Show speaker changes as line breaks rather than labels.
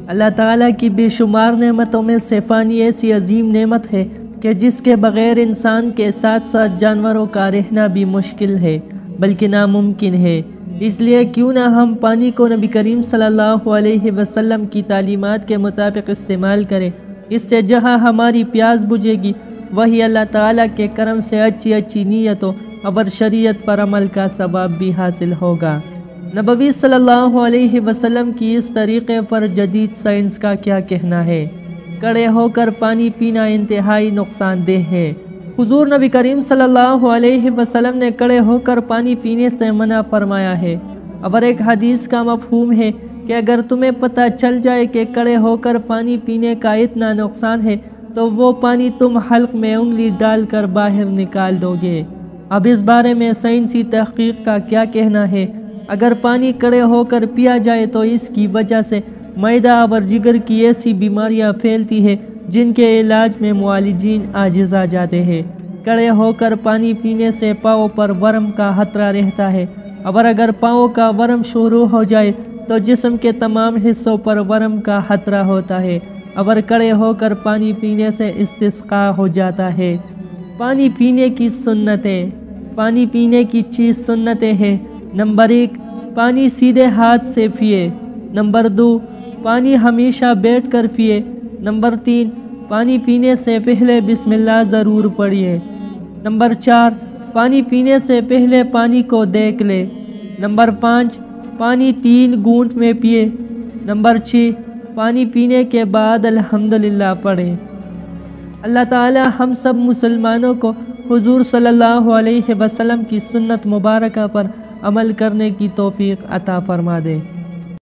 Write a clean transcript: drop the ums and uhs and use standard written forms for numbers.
اللہ تعالیٰ کی بے شمار نعمتوں میں سے پانی ایسی عظیم نعمت ہے کہ جس کے بغیر انسان کے ساتھ ساتھ جانوروں کا رہنا بھی مشکل ہے بلکہ ناممکن ہے۔ اس لیے کیوں نہ ہم پانی کو نبی کریم صلی اللہ علیہ وسلم کی تعلیمات کے مطابق استعمال کریں۔ اس سے جہاں ہماری پیاس بجھے گی وہی اللہ تعالیٰ کے کرم سے اچھی نیتوں اور شریعت پر عمل کا ثواب بھی حاصل ہوگا۔ نبوی صلی اللہ علیہ وسلم کی اس طریقے پر جدید سائنس کا کیا کہنا ہے؟ کڑے ہو کر پانی پینا انتہائی نقصان دہ ہے۔ حضور نبی کریم صلی اللہ علیہ وسلم نے کڑے ہو کر پانی پینے سے منع فرمایا ہے، اور ایک حدیث کا مفہوم ہے کہ اگر تمہیں پتہ چل جائے کہ کڑے ہو کر پانی پینے کا اتنا نقصان ہے تو وہ پانی تم حلق میں انگلی ڈال کر باہر نکال دو گے۔ اب اس بارے میں سائنسی تحقیق کا کیا کہنا ہے؟ اگر پانی کڑے ہو کر پیا جائے تو اس کی وجہ سے معدہ اور جگر کی ایسی بیماریاں پھیلتی ہیں جن کے علاج میں معالجین عاجز آ جاتے ہیں۔ کڑے ہو کر پانی پینے سے پاؤں پر ورم کا خطرہ رہتا ہے، اور اگر پاؤں کا ورم شروع ہو جائے تو جسم کے تمام حصوں پر ورم کا خطرہ ہوتا ہے، اور کڑے ہو کر پانی پینے سے استسقاء ہو جاتا ہے۔ پانی پینے کی سنتیں۔ پانی پینے کی چیز سنتیں ہیں۔ نمبر 1، پانی سیدھے ہاتھ سے پیے۔ نمبر 2، پانی ہمیشہ بیٹھ کر پیے۔ نمبر 3، پانی پینے سے پہلے بسم اللہ ضرور پڑھیے۔ نمبر 4، پانی پینے سے پہلے پانی کو دیکھ لے۔ نمبر 5، پانی 3 گھونٹ میں پیے۔ نمبر 6، پانی پینے کے بعد الحمدللہ پڑھیں۔ اللہ تعالی ہم سب مسلمانوں کو حضور صلی اللہ علیہ وسلم کی سنت مبارکہ پر عمل کرنے کی توفیق عطا فرما دے۔